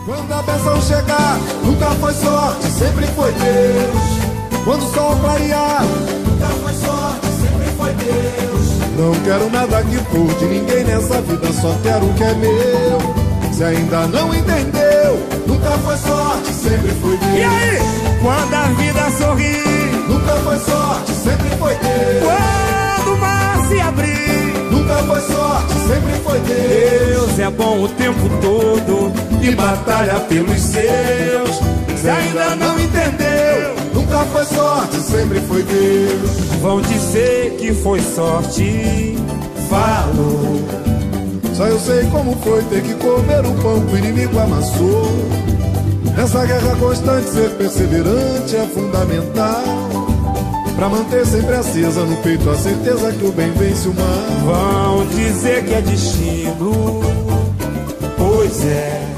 Quando a bênção chegar, nunca foi sorte, sempre foi Deus. Quando o sol clarear, nunca foi sorte, sempre foi Deus. Não quero nada que for de ninguém nessa vida, só quero o que é meu. Se ainda não entendeu, nunca foi sorte, sempre foi Deus. E aí? Quando a vida sorrir, nunca foi sorte, sempre foi Deus. quando o mar se abrir, Nunca foi sorte, sempre foi Deus. Deus é bom o tempo todo E batalha pelos seus. Se ainda não entendeu, nunca foi sorte, sempre foi Deus. vão dizer que foi sorte. Falou. Só eu sei como foi ter que comer o pão que o inimigo amassou. Nessa guerra constante, ser perseverante é fundamental, pra manter sempre acesa no peito a certeza que o bem vence o mal. Vão dizer que é destino, pois é.